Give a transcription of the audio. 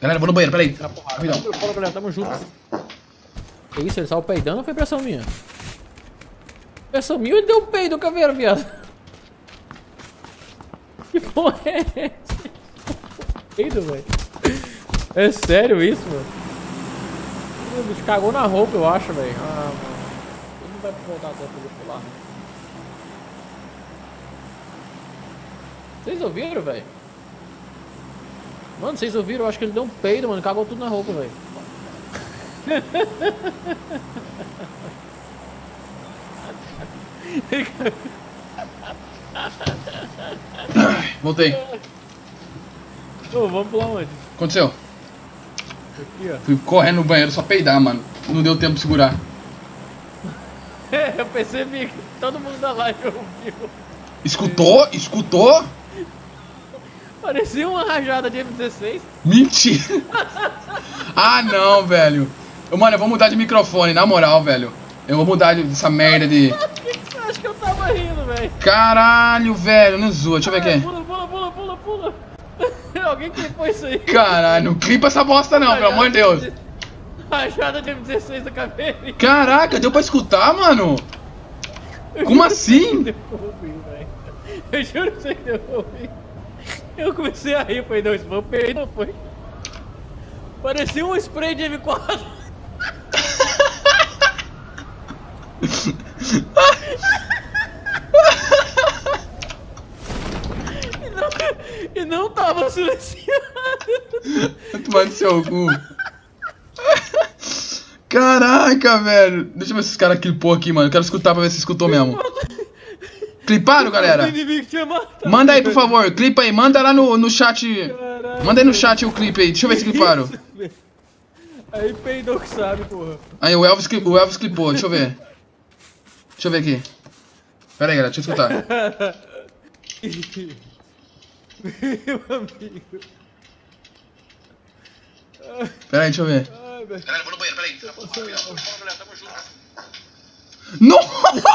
Galera, vou no banheiro, peraí. Rapidão. Fala, galera, tamo junto. Que isso, ele saiu peidando ou foi pressão minha? Pressão minha ou ele deu um peido, caveira, viado? Que porra é essa? Peido, velho. É sério isso, mano? O bicho cagou na roupa, eu acho, velho. Ah, mano. Ele não vai voltar até fazer pular, né? Vocês ouviram, velho? Mano, vocês ouviram? Eu acho que ele deu um peido, mano. Cagou tudo na roupa, velho. Voltei. Ô, vamos pular onde? Aconteceu? Aqui, ó. Fui correndo no banheiro só peidar, mano. Não deu tempo de segurar. Eu percebi que todo mundo da live ouviu. Escutou? Escutou? Parecia uma rajada de M16. Mentira! Ah, não, velho. Mano, eu vou mudar de microfone, na moral, velho. Eu vou mudar dessa merda de... Por que você acha que eu tava rindo, velho? Caralho, velho, não zoa. Deixa eu ver aqui. Pula. Alguém clipou isso aí. Caralho, não clipa essa bosta não, pelo amor de Deus. Rajada de M16 da caveira. Caraca, deu pra escutar, mano? Como assim? Eu juro que você deu pra ouvir. Eu comecei a rir, falei, não, isso foi um peido, não foi? Parecia um spray de M4. E não tava silenciado. Tomando seu cu. Caraca, velho. Deixa eu ver se os caras clipou aqui, mano. Eu quero escutar pra ver se escutou mesmo. Cliparam, galera? Manda aí, por favor. Clipa aí. Manda lá no chat. Caralho, manda aí no chat o clipe aí. Deixa eu ver se cliparam. Aí peidou que sabe, porra. Aí o Elvis clipou. Deixa eu ver. Deixa eu ver aqui. Pera aí, galera. Deixa eu escutar. Meu amigo. Pera aí, deixa eu ver. Ai, velho. Galera, vou no banheiro. Pera aí. Tamo junto. Nossa!